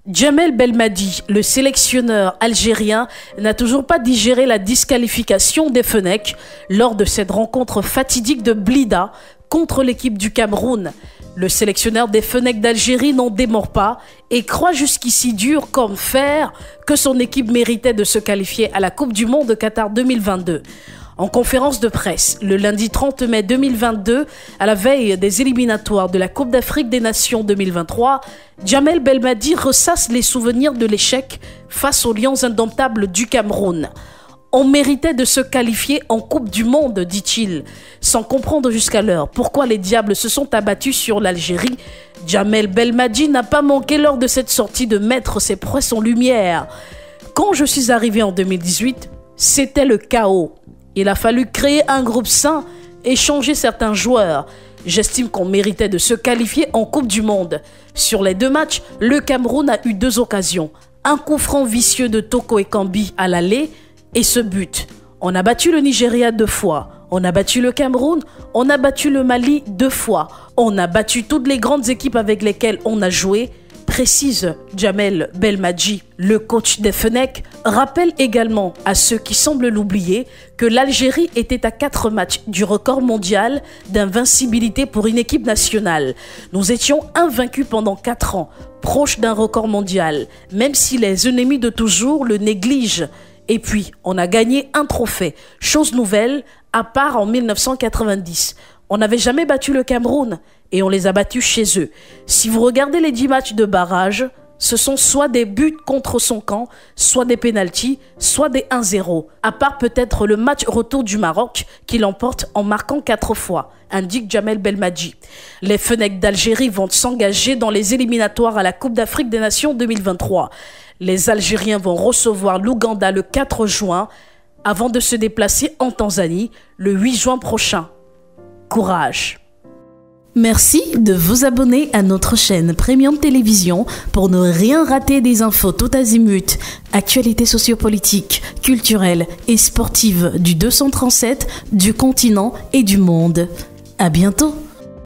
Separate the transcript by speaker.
Speaker 1: Djamel Belmadi, le sélectionneur algérien, n'a toujours pas digéré la disqualification des Fennecs lors de cette rencontre fatidique de Blida contre l'équipe du Cameroun. Le sélectionneur des Fennecs d'Algérie n'en démord pas et croit jusqu'ici dur comme fer que son équipe méritait de se qualifier à la Coupe du Monde de Qatar 2022. En conférence de presse, le lundi 30 mai 2022, à la veille des éliminatoires de la Coupe d'Afrique des Nations 2023, Djamel Belmadi ressasse les souvenirs de l'échec face aux Lions indomptables du Cameroun. On méritait de se qualifier en Coupe du Monde, dit-il, sans comprendre jusqu'alors pourquoi les Diables se sont abattus sur l'Algérie. Djamel Belmadi n'a pas manqué lors de cette sortie de mettre ses prouesses en lumière. Quand je suis arrivé en 2018, c'était le chaos. Il a fallu créer un groupe sain et changer certains joueurs. J'estime qu'on méritait de se qualifier en Coupe du Monde. Sur les 2 matchs, le Cameroun a eu 2 occasions. Un coup franc vicieux de Toko Ekambi à l'aller et ce but. On a battu le Nigeria 2 fois. On a battu le Cameroun. On a battu le Mali 2 fois. On a battu toutes les grandes équipes avec lesquelles on a joué, précise Djamel Belmadi. Le coach des Fennecs rappelle également à ceux qui semblent l'oublier que l'Algérie était à 4 matchs du record mondial d'invincibilité pour une équipe nationale. Nous étions invaincus pendant 4 ans, proches d'un record mondial, même si les ennemis de toujours le négligent. Et puis, on a gagné un trophée, chose nouvelle, à part en 1990. On n'avait jamais battu le Cameroun et on les a battus chez eux. Si vous regardez les 10 matchs de barrage, ce sont soit des buts contre son camp, soit des pénaltys, soit des 1-0. À part peut-être le match retour du Maroc qui l'emporte en marquant 4 fois, indique Djamel Belmadi. Les Fennecs d'Algérie vont s'engager dans les éliminatoires à la Coupe d'Afrique des Nations 2023. Les Algériens vont recevoir l'Ouganda le 4 juin avant de se déplacer en Tanzanie le 8 juin prochain. Courage! Merci de vous abonner à notre chaîne Premium Télévision pour ne rien rater des infos tout azimut, actualités sociopolitiques, culturelles et sportives du 237, du continent et du monde. À bientôt!